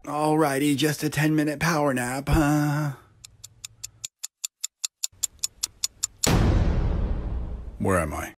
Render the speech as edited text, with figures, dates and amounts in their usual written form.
Alrighty, just a 10-minute power nap, huh? Where am I?